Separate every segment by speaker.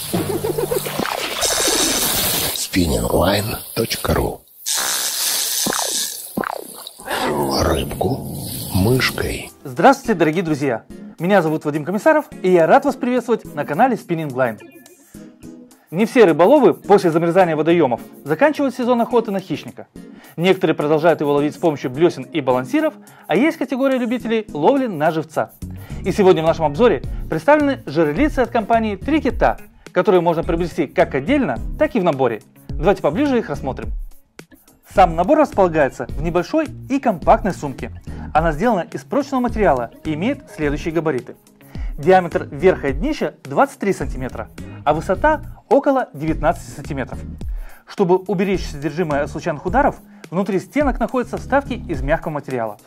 Speaker 1: spinningline.ru. Рыбку мышкой.
Speaker 2: Здравствуйте, дорогие друзья! Меня зовут Вадим Комиссаров, и я рад вас приветствовать на канале Spinning Line. Не все рыболовы после замерзания водоемов заканчивают сезон охоты на хищника. Некоторые продолжают его ловить с помощью блесен и балансиров, а есть категория любителей ловли на живца. И сегодня в нашем обзоре представлены жерлицы от компании «Три кита», которые можно приобрести как отдельно, так и в наборе. Давайте поближе их рассмотрим. Сам набор располагается в небольшой и компактной сумке. Она сделана из прочного материала и имеет следующие габариты. Диаметр верха и днища 23 см, а высота около 19 см. Чтобы уберечь содержимое от случайных ударов, внутри стенок находятся вставки из мягкого материала.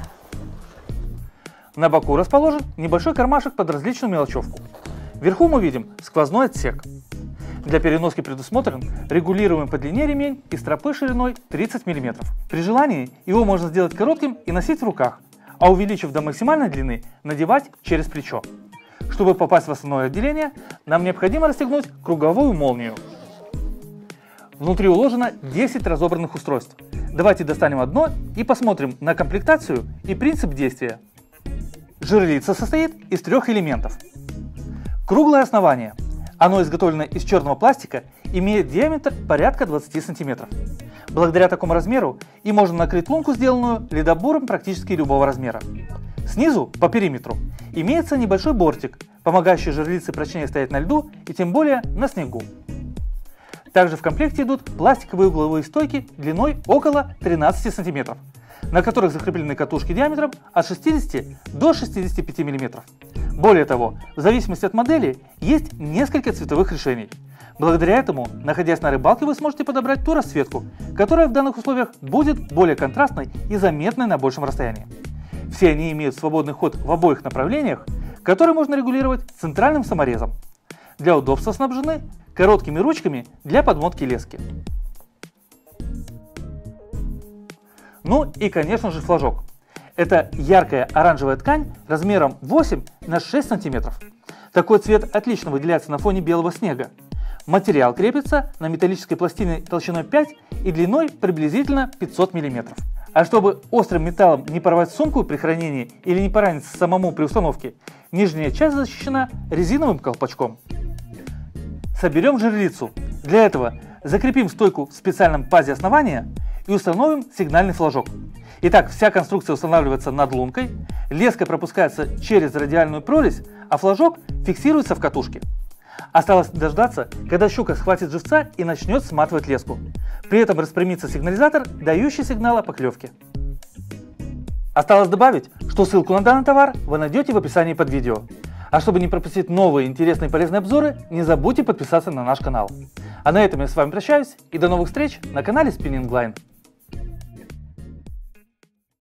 Speaker 2: На боку расположен небольшой кармашек под различную мелочевку. Вверху мы видим сквозной отсек. Для переноски предусмотрен регулируемый по длине ремень из стропы шириной 30 мм. При желании его можно сделать коротким и носить в руках, а увеличив до максимальной длины, надевать через плечо. Чтобы попасть в основное отделение, нам необходимо расстегнуть круговую молнию. Внутри уложено 10 разобранных устройств. Давайте достанем одно и посмотрим на комплектацию и принцип действия. Жерлица состоит из трех элементов. Круглое основание. Оно изготовлено из черного пластика, имеет диаметр порядка 20 см. Благодаря такому размеру и можно накрыть лунку, сделанную ледобором практически любого размера. Снизу, по периметру, имеется небольшой бортик, помогающий жерлице прочнее стоять на льду и тем более на снегу. Также в комплекте идут пластиковые угловые стойки длиной около 13 см, на которых закреплены катушки диаметром от 60 до 65 мм. Более того, в зависимости от модели, есть несколько цветовых решений. Благодаря этому, находясь на рыбалке, вы сможете подобрать ту расцветку, которая в данных условиях будет более контрастной и заметной на большем расстоянии. Все они имеют свободный ход в обоих направлениях, который можно регулировать центральным саморезом. Для удобства снабжены короткими ручками для подмотки лески. Ну и, конечно же, флажок. Это яркая оранжевая ткань размером 8 на 6 см. Такой цвет отлично выделяется на фоне белого снега. Материал крепится на металлической пластине толщиной 5 и длиной приблизительно 500 мм. А чтобы острым металлом не порвать сумку при хранении или не пораниться самому при установке, нижняя часть защищена резиновым колпачком. Соберем жерлицу. Для этого закрепим стойку в специальном пазе основания и установим сигнальный флажок. Итак, вся конструкция устанавливается над лункой, леска пропускается через радиальную прорезь, а флажок фиксируется в катушке. Осталось дождаться, когда щука схватит живца и начнет сматывать леску. При этом распрямится сигнализатор, дающий сигнал о поклевке. Осталось добавить, что ссылку на данный товар вы найдете в описании под видео. А чтобы не пропустить новые интересные и полезные обзоры, не забудьте подписаться на наш канал. А на этом я с вами прощаюсь и до новых встреч на канале Spinning Line.